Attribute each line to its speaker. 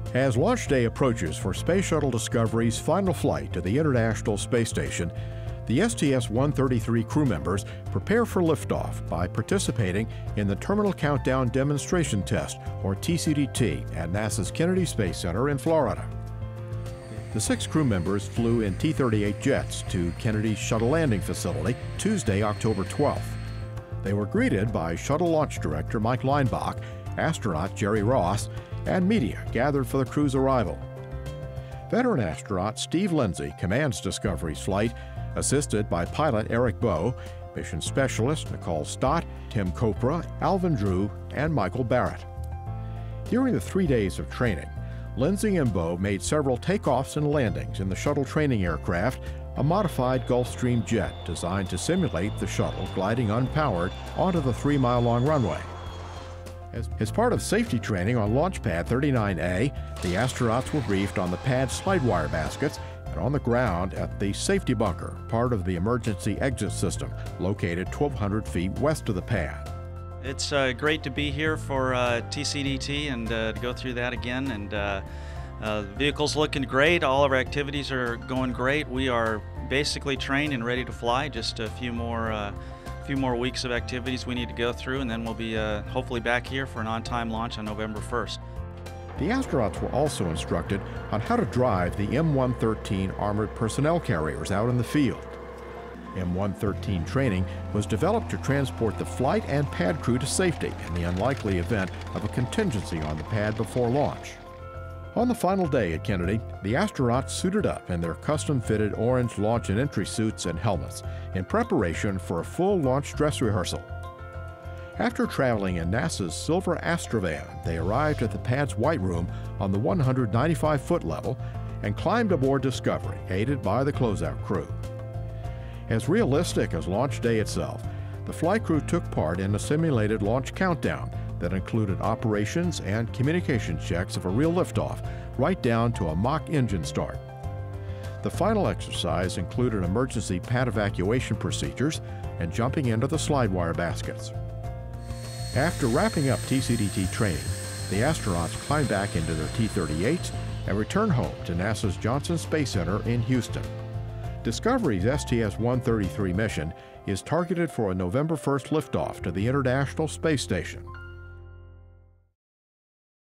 Speaker 1: As launch day approaches for Space Shuttle Discovery's final flight to the International Space Station, the STS-133 crew members prepare for liftoff by participating in the Terminal Countdown Demonstration Test, or TCDT, at NASA's Kennedy Space Center in Florida. The 6 crew members flew in T-38 jets to Kennedy's Shuttle landing facility Tuesday, October 12th. They were greeted by Shuttle launch director Mike Leinbach, astronaut Jerry Ross, and media gathered for the crew's arrival. Veteran astronaut Steve Lindsay commands Discovery's flight, assisted by pilot Eric Bowe, mission specialist Nicole Stott, Tim Copra, Alvin Drew, and Michael Barrett. During the 3 days of training, Lindsay and Bowe made several takeoffs and landings in the shuttle training aircraft, a modified Gulfstream jet designed to simulate the shuttle gliding unpowered onto the 3-mile-long runway. As part of safety training on Launch Pad 39A, the astronauts were briefed on the pad's slide wire baskets and on the ground at the safety bunker, part of the emergency exit system, located 1,200 feet west of the pad.
Speaker 2: It's great to be here for TCDT and to go through that again. And the vehicle's looking great. All of our activities are going great. We are basically trained and ready to fly. Just a few more weeks of activities we need to go through, and then we'll be hopefully back here for an on-time launch on November 1st.
Speaker 1: The astronauts were also instructed on how to drive the M113 armored personnel carriers out in the field. M113 training was developed to transport the flight and pad crew to safety in the unlikely event of a contingency on the pad before launch. On the final day at Kennedy, the astronauts suited up in their custom-fitted orange launch and entry suits and helmets in preparation for a full launch dress rehearsal. After traveling in NASA's silver Astrovan, they arrived at the pad's white room on the 195-foot level and climbed aboard Discovery, aided by the closeout crew. As realistic as launch day itself, the flight crew took part in a simulated launch countdown that included operations and communication checks of a real liftoff, right down to a mock engine start. The final exercise included emergency pad evacuation procedures and jumping into the slide wire baskets. After wrapping up TCDT training, the astronauts climbed back into their T-38s and returned home to NASA's Johnson Space Center in Houston. Discovery's STS-133 mission is targeted for a November 1st liftoff to the International Space Station.